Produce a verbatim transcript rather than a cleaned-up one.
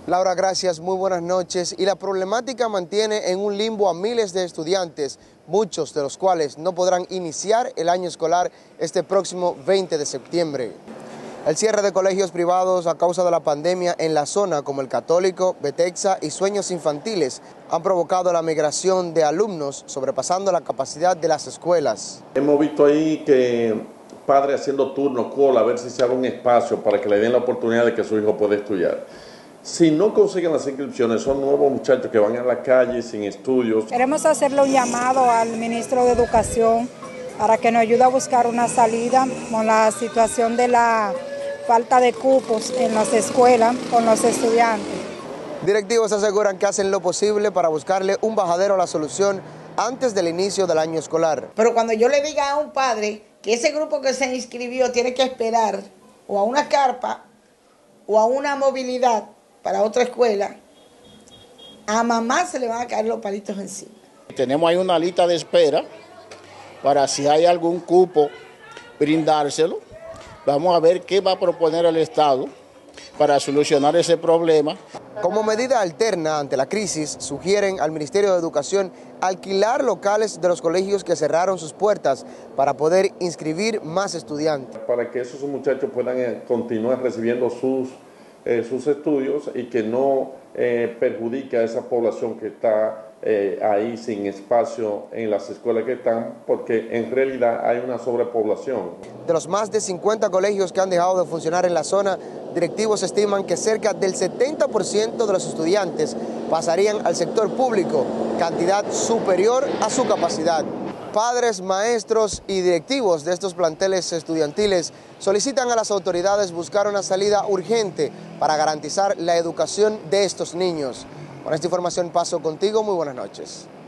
Laura, gracias, muy buenas noches. Y la problemática mantiene en un limbo a miles de estudiantes, muchos de los cuales no podrán iniciar el año escolar este próximo veinte de septiembre. El cierre de colegios privados a causa de la pandemia en la zona, como el Católico, Betexa y Sueños Infantiles, han provocado la migración de alumnos, sobrepasando la capacidad de las escuelas. Hemos visto ahí que padres haciendo turnos, cola, a ver si se abre un espacio para que le den la oportunidad de que su hijo pueda estudiar. Si no consiguen las inscripciones, son nuevos muchachos que van a la calle sin estudios. Queremos hacerle un llamado al ministro de Educación para que nos ayude a buscar una salida con la situación de la falta de cupos en las escuelas con los estudiantes. Directivos aseguran que hacen lo posible para buscarle un bajadero a la solución antes del inicio del año escolar. Pero cuando yo le diga a un padre que ese grupo que se inscribió tiene que esperar o a una carpa o a una movilidad para otra escuela, a mamá se le van a caer los palitos encima. Tenemos ahí una lista de espera para si hay algún cupo, brindárselo. Vamos a ver qué va a proponer el Estado para solucionar ese problema. Como medida alterna ante la crisis, sugieren al Ministerio de Educación alquilar locales de los colegios que cerraron sus puertas para poder inscribir más estudiantes. Para que esos muchachos puedan continuar recibiendo sus, eh, sus estudios y que no eh, perjudique a esa población que está eh, ahí sin espacio en las escuelas que están, porque en realidad hay una sobrepoblación. De los más de cincuenta colegios que han dejado de funcionar en la zona, directivos estiman que cerca del setenta por ciento de los estudiantes pasarían al sector público, cantidad superior a su capacidad. Padres, maestros y directivos de estos planteles estudiantiles solicitan a las autoridades buscar una salida urgente para garantizar la educación de estos niños. Con esta información paso contigo, muy buenas noches.